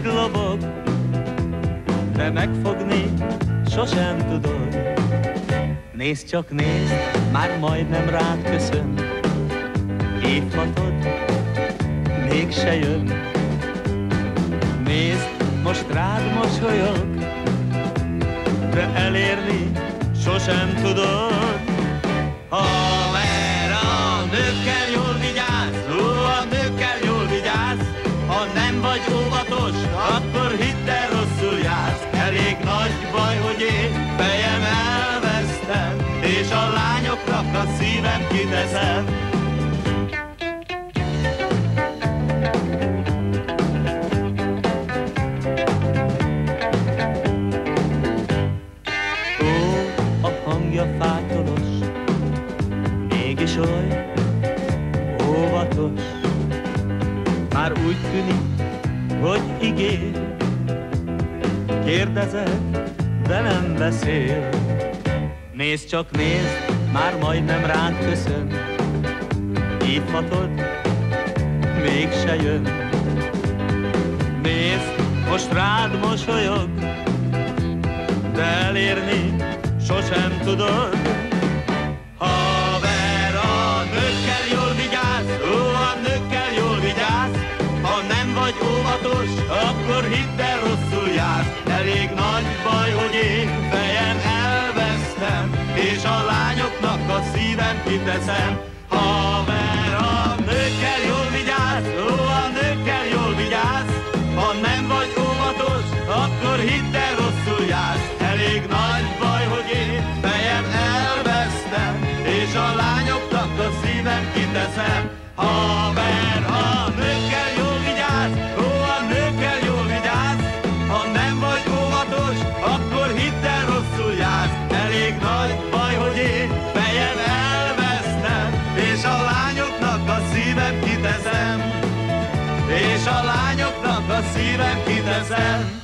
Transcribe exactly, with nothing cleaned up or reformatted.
lobog, de megfogni sosem tudod. Nézd csak nézd, már majdnem rád köszön, hívhatod, mégse jön. Nézd, most rád mosolyog, de elérni sosem tudod. Haver, a nőkkel jól vigyázz, ó, a nőkkel jól vigyázz. Ha nem vagy óvatos, akkor hidd el, rosszul jársz. Elég nagy baj, hogy én fejem elvesztem, és a lányoknak a szívem kiteszem. Ó, a hangja fátolos, mégis oly óvatos. Már úgy tűnik, hogy ígér, kérdezek, de nem beszél. Nézd csak nézd, már majdnem rád köszön, hívhatod, mégse jön. Nézd, most rád mosolyog, de elérni sosem tudod. Haver, a nőkkel jól vigyázz, ó, a nőkkel jól vigyázz. Ha nem vagy óvatos, akkor hidd el, rosszul jársz. Elég nagy baj, hogy én fejem elvesztem, és a lányoknak a szívem kiteszem. Haver, a nőkkel jól vigyázz, ó, a nőkkel jól vigyázz. Ha nem vagy óvatos, akkor hidd el, rosszul jársz. Elég nagy baj, hogy én fejem elvesztem, és a lányoknak a szívem kiteszem. Haver, a nőkkel jól vigyázz, ó, a nőkkel jól vigyázz. Ha nem vagy óvatos, akkor hidd el, rosszul jársz. Elég nagy baj, hogy én fejem elvesztem, és a lányoknak a szívem kiteszem. És a lányoknak a szívem kiteszem.